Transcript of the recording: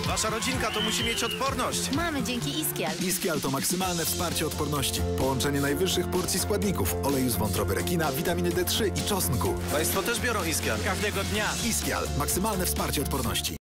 Wasza rodzinka to musi mieć odporność. Mamy dzięki Iskial. Iskial to maksymalne wsparcie odporności. Połączenie najwyższych porcji składników, oleju z wątroby rekina, witaminy D3 i czosnku. Państwo też biorą Iskial. Każdego dnia. Iskial. Maksymalne wsparcie odporności.